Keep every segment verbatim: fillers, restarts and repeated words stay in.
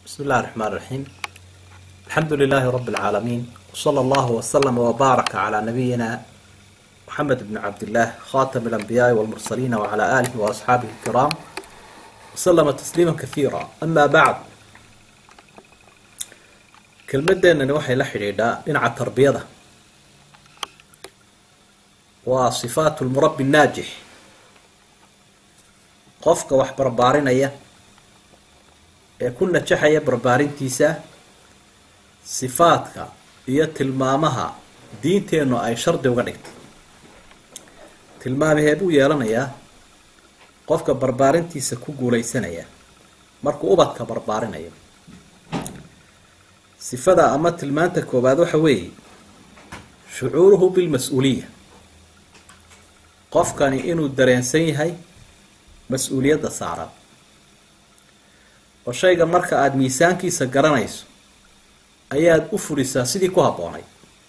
بسم الله الرحمن الرحيم. الحمد لله رب العالمين، وصلى الله وسلم وبارك على نبينا محمد بن عبد الله خاتم الأنبياء والمرسلين وعلى آله وأصحابه الكرام وسلم تسليما كثيرا. أما بعد، كلمتنا waxay la xiriidhaa dhinaca tarbiyada waa sifaatu lmurabbi naajix, qofka wax barbaarinaya ee ku najaxaya barbaarintiisa. sifaadka iyo tilmaamaha diinteennu ay shardi uga dhigtay. tilmaamaheed uu yeelanayaa qofka barbaarintiisa ku guulaysanaya markuu ubadka barbaarinayo. sifada ama tilmaanta koobaad waxa weeye shucuuruhu bilmas-uuliya, qofkani inuu dareensan yahay mas-uuliyadda saaran, oo shayga marka aada miisaankiisa garanayso ayaad u furisaa sidii ku habboonay.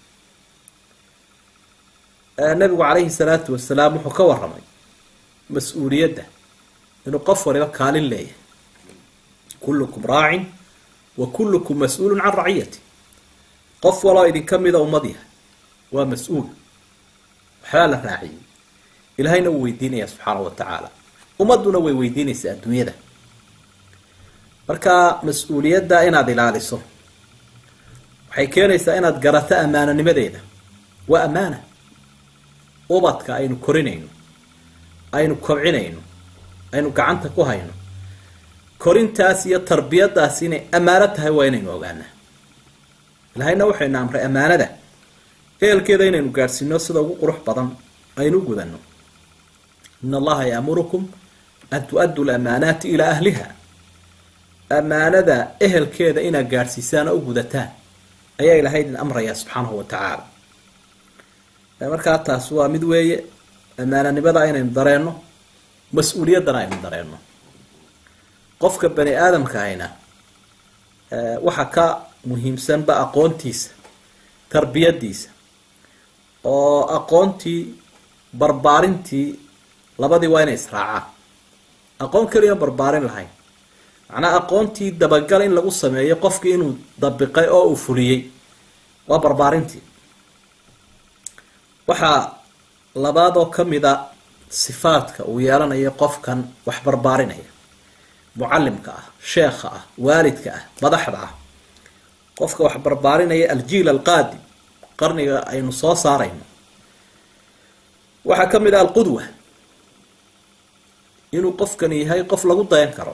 nabigu calayhi salaatu wasalaam wuxuu ka waramay mas-uuliyadda inuu qof waliba kaalin leeyahay. kullukum raacin wa kullukum mas-uulun can raciyati. qof waloo idinka mida ummad yahay waa mas-uul, waxbaa la raaciyey. ilaahayna wuu weydiinaya subxaanahu wa tacaala, ummadduna way weydiinaysaa adduunyada. marka mas-uuliyadda inaad ilaaliso waxay keenaysaa inaad garato ammaananimadeeda. waa ammaana. ubadka aynu korinayno, aynu kobcinayno, aynu gacanta ku hayno, korintaas iyo tarbiyadaas inay ammaano tahay waa inaynu ogaanaa. ilahayna waxaynu amray ammaanada ehelkeeda inaynu gaadhsiino sida ugu qurux badan aynu gudanno. in allaha yaamurukum an tu-addu lamaanaati ilaa ahliha. ammaanada ehelkeeda inaad gaadhsiisaan oo u gudataan ayaa ilaahay idin amraya subxaanahu wa tacaala. markaa taas waa mid weeye, ammaananimada inaynu dareenno, mas-uuliyaddana aynu dareenno. qofka bani aadamka ahayna waxa ka muhiimsanba aqoontiisa, tarbiyadiisa, oo aqoontii barbaarintii labadii waa inay israacaan. aqoon keliya barbaarin lahayn, macnaa aqoontii dabagal in lagu sameeyo qofkii inuu dabiqay oo uu fuliyey waa barbaarintii. waxaa labaadoo ka mida sifaadka uu yeelanayo qofkan wax barbaarinaya, mucalimka ah, sheekha ah, waalidka ah, madaxda ah. qofka wax barbaarinaya aljiil alqaadim, qarniga aynu soo saarayno. waxaa ka mid ah alqudwa, inuu qofkan yahay qof lagu dayan karo.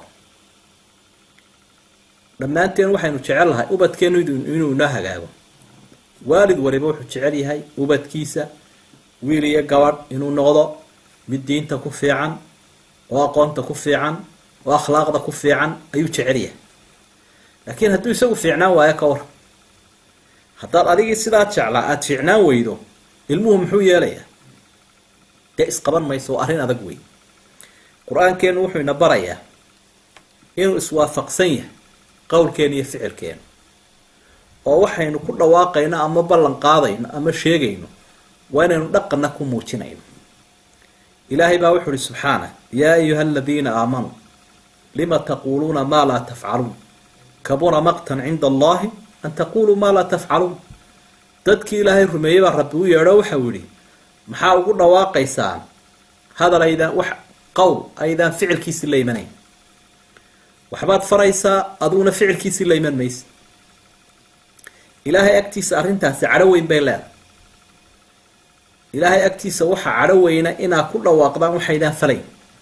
dhammaanteen waxaynu jecel lahay ubadkeenu inuu inoo hagaago. waalid waliba wuxuu jecel yahay ubadkiisa, wiil iyo gabadh, inuu noqdo mid diinta ku fiican, oo aqoonta ku fiican, oo akhlaaqda ku fiican ayuu jecel yahay. laakiin hadduu isagu fiicnaan waayo ka war, haddaad adigii sidaad jeclaa aada fiicnaan weydo, ilmuhu muxuu yeelayaa? dee isqaban mayso. waa arrin adag wey. qur-aankeenu wuxuu ina barayaa inuu iswaafaqsan yahay qowlkeena iyo ficilkeena, oo waxaynu ku dhawaaqayno ama ballan qaadayno ama sheegayno waa inaynu dhaqanna ku muujinayno. ilaahay baa wuxu uhi subxaanah, yaa ayuha aladiina aamanuu lima taquuluuna maa laa tafcaluun kabura maqtan cinda allahi an taquluu maa laa tafcaluun. dadkii ilaahay rumeeyey baa rabbi u yeedho waxau yihi, maxaa ugu dhawaaqaysaan hadal aydaan wax qowl aydaan ficilkiisii la imanayn? waxbaad faraysaa aduguna ficilkiisii la iman maysa. ilaahay agtiisa arrintaasi cadho weyn bay leedahay. ilaahay agtiisa waxaa cadho weyna inaad ku dhawaaqdaan waxaydaan falayn.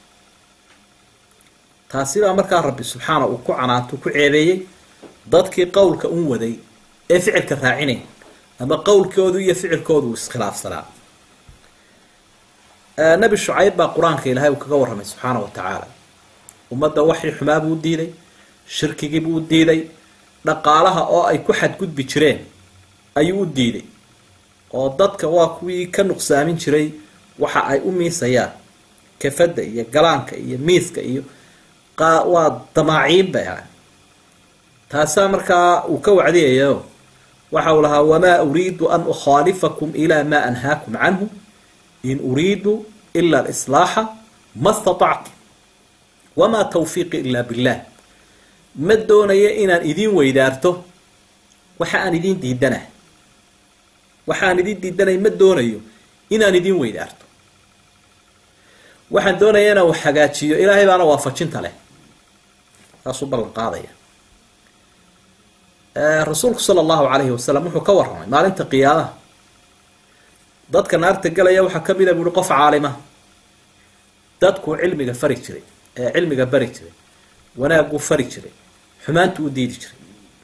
taasi baa markaa rabbi subxaana uu ku canaantu ku ceebeeyey dadkii qowlka un waday ee ficilka raacinayn, ama qowlkoodu iyo ficilkoodu iskhilaafsanaa. nabi shucayb baa qur-aanka ilaahay uu kaga warramay subxaana wa tacaala. ummadda waxii xumaa buu u diiday, shirkigii buu u diiday, dhaqaalaha oo ay ku xadgudbi jireen ayuu u diiday. oo dadka waa kuwii ka nuqsaamin jiray waxa ay u miisayaan, kafadda iyo galaanka iyo miiska iyo waa damaaciin bay ahay. taasaa markaa uu ka wacdiyayo waxa uu lahaa, wamaa uriidu an ukhaalifakum ilaa maa anhaakum canhu in uriidu ila alislaaxa ma statactu wamaa tawfiiqi ilaa billah. ma doonayo inaan idin weydaarto waxa aan idin diidanahay waxa aan idin diidanay ma doonayo inaan idin weydaarto waxaan doonayaa inaan wax hagaajiyo ilaahay baana waafajinta leh taasuu ballan qaadaya rasuulku sala allahu calayhi wasalam wuxuu ka warramay maalinta qiyaamaha dadka naarta galaya waxaa ka mid a buuhi qof caalima dadkuu cilmiga fari jiray ee cilmiga bari jiray wanaaguu fari jiray xumaantu u diidi jiray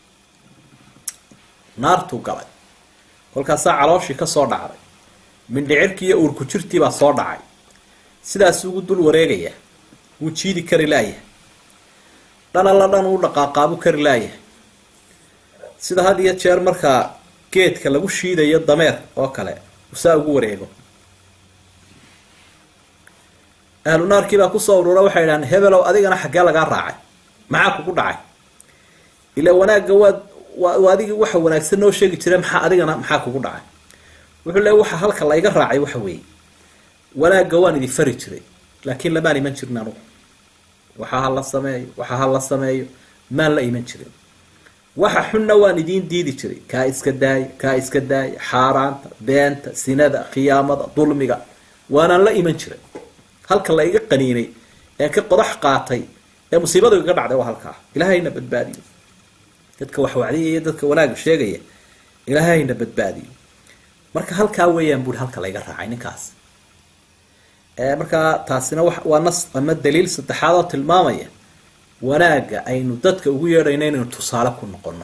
naartuu galay kolkaasaa calooshii ka soo dhacday mindhicirkii iyo uurku jirtii baa soo dhacay sidaas ugu dul wareegaya wuu jiidi kari laayahay dhan alla dhan uu dhaqaaqaabu kari laayahay sida had iyo jeer markaa geedka lagu shiidayo dameer oo kale usaa ugu wareego ahlu naarkii baa kusoo urura waxay idhahaan hebelow adigana xaggee lagaa raacay maxaa kugu dhacay ilaa wanaagga waad waa adigii waxa wanaagsan noo sheegi jira maxaa adigana maxaa kugu dhacay wuxuu leeyahay waxa halka layga raacay waxa weeye wanaagga waan idin fari jiray laakiin lamaan iman jirin anugu waxa ha la sameeyo waxa ha la sameeyo maan la iman jirin waxa xunna waan idin diidi jiray kaa iska daay kaa iska daay xaaraanta beenta sinada khiyaamada dulmiga waanaan la iman jiray halka la iga qaniinay ee ka qodax qaatay ee musiibadu iga dhacday waa halkaa ilaahayna badbaadiyo dadka wax wacdiya iyo dadka wanaag sheegaya ilaahayna badbaadiyo marka halkaa weeyaan buuri halka la iga raacay ninkaas ee marka taasina waa nas ama daliil saddexaad oo tilmaamaya wanaaga aynu dadka ugu yeedhayno inaynu tusaale ku noqono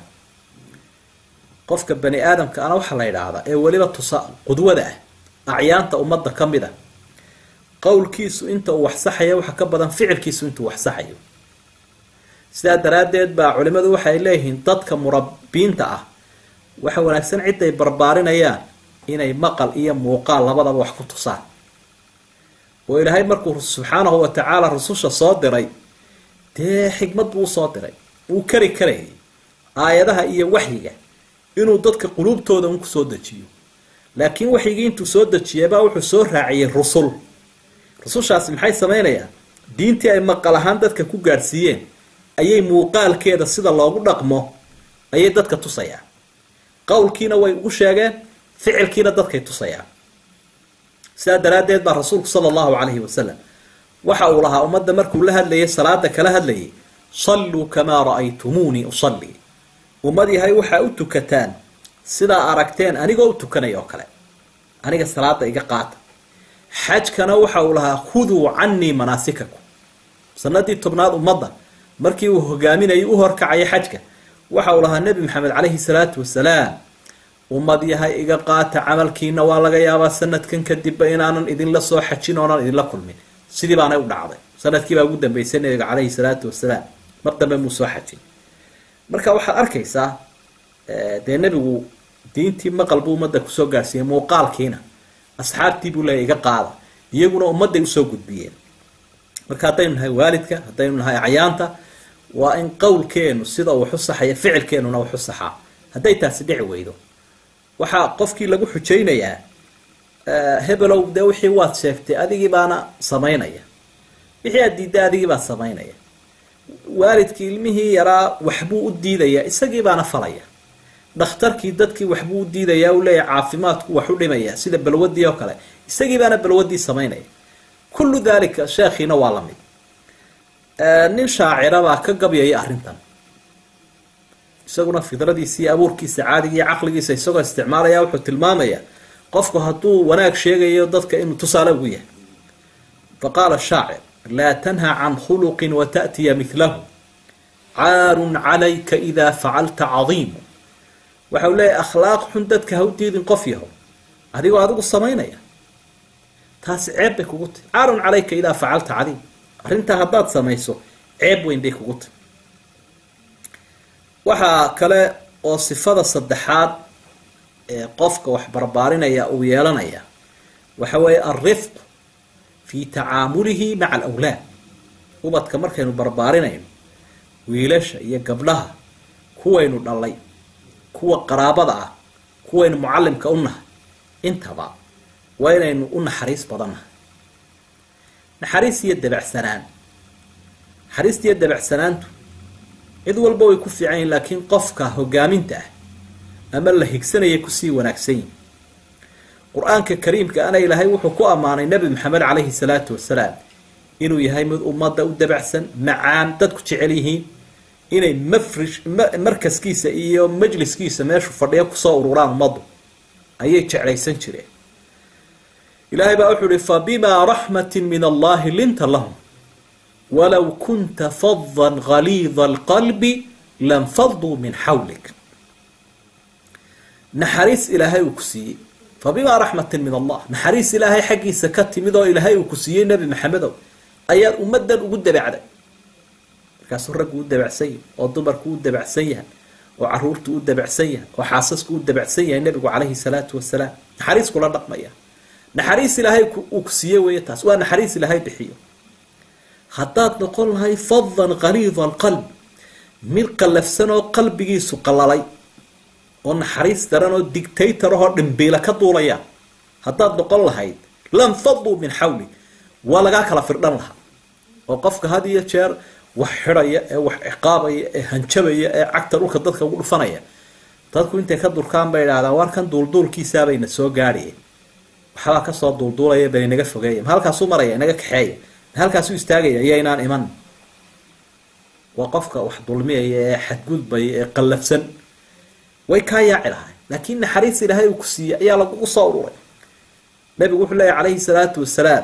qofka bani aadamka ana waxa la yidhaahdaa ee weliba tusa qudwada ah acyaanta ummadda ka mid a qowlkiisu inta uu wax saxayo waxa ka badan ficilkiisu intuu wax saxayo sidaa daraaddeed baa culimmadu waxay leeyihiin dadka murabbiinta ah waxa wanaagsan ciday barbaarinayaan inay maqal iyo muuqaal labadaba wax ku tusaan oo ilaahay markuu subxaanahu wa tacaala rususha soo diray dee xikmad buu usoo diray uu kari karayay aayadaha iyo waxyiga inuu dadka quluubtooda un kusoo dejiyo laakiin waxyigii intuu soo dejiyabaa wuxuu soo raaciyay rusul rusushaasi maxay samaynayaan diintii ay maqal ahaan dadka ku gaadhsiiyeen ayay muuqaalkeeda sida loogu dhaqmo ayay dadka tusayaan qowlkiina way ugu sheegeen ficilkiina dadkay tusayaan sidaa daraaddeed baa rasuulku sala allahu calayhi wasalam waxa uu lahaa ummadda markuu la hadlayay salaada kala hadlayay salluu kamaa ra'aytumuunii usallii ummad yahay waxaa u tukataan sidaa aragteen anigoo u tukanaya oo kale aniga salaada iga qaata xajkana waxa uu lahaa khuduu cannii manaasikakum sanadii tobnaad ummadda markii uu hogaaminayay u horkacaya xajka waxa uu lahaa nebi maxamed calayhi salaatu wasalaam ummad yahay iga qaata camalkiina waa laga yaabaa sanadkan kadibba inaanan idinla soo xajin oonan idinla kulmin sidii baanay u dhacday sanadkiibaa ugu dambeysay nebiga calayhi salaatu wasalaam mar dambe muu soo xajin marka waxaad arkaysaa dee nebigu diintii maqal buu ummadda kusoo gaarsiiyey muuqaalkiina asxaabtii buu leeya iga qaada iyaguna ummadday usoo gudbiyeen marka haddaynu nahay waalidka haddaynu nahay acyaanta waa in qowlkeenu sida uu xusaxaya ficilkeenuna uu xusaxaa hadday taasi dhici weydo waxaa qofkii lagu xujaynayaa hebelow dee wixii waad sheegtay adigii baana samaynaya wixii aad diidday adigii baa samaynaya waalidkii ilmihii yaraa waxbuu u diidayaa isagii baana falaya dhakhtarkii dadkii waxbuu u diidayaa uu leeyahay caafimaadku wax u dhimaya sida balwadii oo kale isagii baana balwadii samaynaya kullu daalika sheekhiina waa la mid nin shaacira baa ka gabyaya arrintan isaguna fidradiisa iyo abuurkiisa caadiga iyo caqligiisa isagoo isticmaalaya wuxuu tilmaamayaa qofku hadduu wanaag sheegayo dadka inuu tusaale ugu yahay faqaala shaacir laa tanha can khuluqin wata'tiya milahu caarun calayka idaa facalta cadiimu waxa uu leeyahy akhlaaq xun dadka ha u diidin qof yaho adigoo adigu samaynaya taasi ceeb bay kugu tahy caarun calayka idaa facalta cadiim arrintaa haddaad samayso ceeb weyn bay kugu tahy waxaa kale oo sifada saddexaad ee qofka wax barbaarinaya uu yeelanaya waxa weeye alrifq fi tacaamulihi maca alawlaad ubadka markaynu barbaarinayno wiilasha iyo gabdhaha kuwaynu dhalay kuwa qaraabada ah kuwaynu mucallimka u nahay intaba waa inaynu u naxariis badannahay naxariis iyo dabacsanaan naxariista iyo dabacsanaantu cid walba way ku fiican yihiin laakiin qofka hogaaminta ah ama la higsanaya kusii wanaagsan yihin qur-aanka kariimka ana ilaahay wuxuu ku ammaanay nebi maxamed calayhi salaatu wasalaam inuu yahay mid ummadda u dabacsan macaan dadku jecel yihiin inay mafrish markaskiisa iyo majliskiisa meeshu fadhiya kusoo ururaan ummaddu ayay jeclaysan jireen ilaahay baa wuxuu ihi fabimaa raxmatin min allahi linta lahum walow kunta fadan galiida alqalbi lanfaduu min xawlik naxariis ilaahay uu ku siiyey fabimaa raxmatin min allah naxariis ilaahay xaggiisa ka timid oo ilaahay uu ku siiyey nebi maxamedow ayaad ummaddan ugu dabacday markaasuu raggu u dabacsan yahay oo dumarku u dabacsan yahay oo caruurtu u dabacsan yahay oo xaasasku u dabacsan yahay nebigu calayhi salaatu wasalaam naxariis kula dhaqmaya naxariis ilaahay uu ku siiyey weeye taas waa naxariis ilaahay bixiyo haddaad noqon lahay fadan galiida alqalb mid qallafsan oo qalbigiisu qallalay oo naxariis daran oo dictator ahoo dhimbiila ka duulaya haddaad noqon lahayd lanfaduu min xawli waa lagaa kala firdhan lahaa oo qofka had iyo jeer wax xidhaya ee wax ciqaabaya ee hanjabaya ee cagta dhulka dadka ugu dhufanaya dadku intay ka durkaan bay idhahdaan waar kan duulduulkiisaabayna soo gaadhiye waxbaa kasoo duulduulaya bal inaga fogeeya ma halkaasuu maraya inaga kaxeeya ma halkaasuu istaagaya iyo inaan iman waa qofka wax dulmiyaya ee xadgudbaya ee qallafsan way kaa yaaci lahay laakiin naxariis ilaahay uu ku siiyey ayaa lagugu soo ururay nabigu wuxuu leeyahy calayhi salaatu wasalaam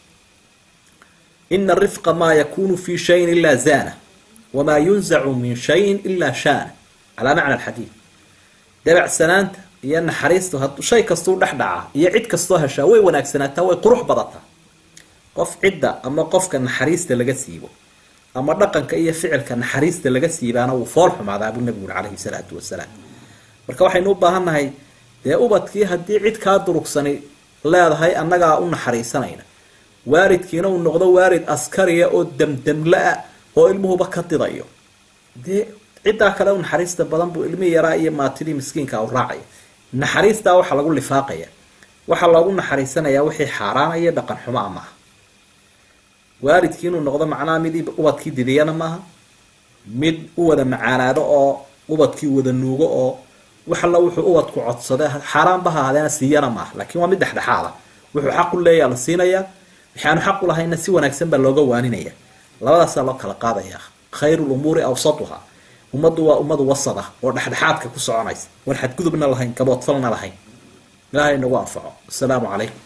ina arifqa maa yakunu fi shayin ilaa zaana wamaa yunzacu min shayin ilaa shaana calaa macna alxadiid dabacsanaanta iyo naxariistu hadduu shay kastuu dhex dhacaa iyo cid kastoo heshaa way wanaagsanaataa way qurux badataa qof cidda ama qofka naxariista laga siibo ama dhaqanka iyo ficilka naxariista laga siibaana wuu fool xumaadaa buu nabigu uri calayhi salaatu wasalaam marka waxaynu u baahannahay dee ubadkii haddii cid kaa durugsani leedahay annagaa u naxariisanayna waalidkiina uu noqdo waalid askariya oo damdamla-a oo ilmuhuba ka didayo dee ciddaa kale u naxariista badan buu ilmihii yaraa iyo maatidii miskiinka u raacaya naxariistaa waxaa lagu lifaaqaya waxaa loogu naxariisanayaa wixii xaaraanaya dhaqan xumo a maaha waalidkii inuu noqdo macnaha mid ubadkii didiyana maaha mid u wada macaanaado oo ubadkii wada nuugo oo wax alla wuxuu ubadku codsada xaaraanba ha ahaadena siiyana maaha laakiin waa mid dhexdhexaada wuxuu xaq u leeyaha la siinayaa waxaanu xaq u lahayna si wanaagsan baa looga waaninaya labadaasaa loo kala qaadaya khayru lumuuri awsatuha ummaddu waa ummadu wasada oo dhexdhexaadka ku soconaysa war xadgudubna lahayn kaboodfalna lahayn ilaahay nagu anfaco asalaamu calaykum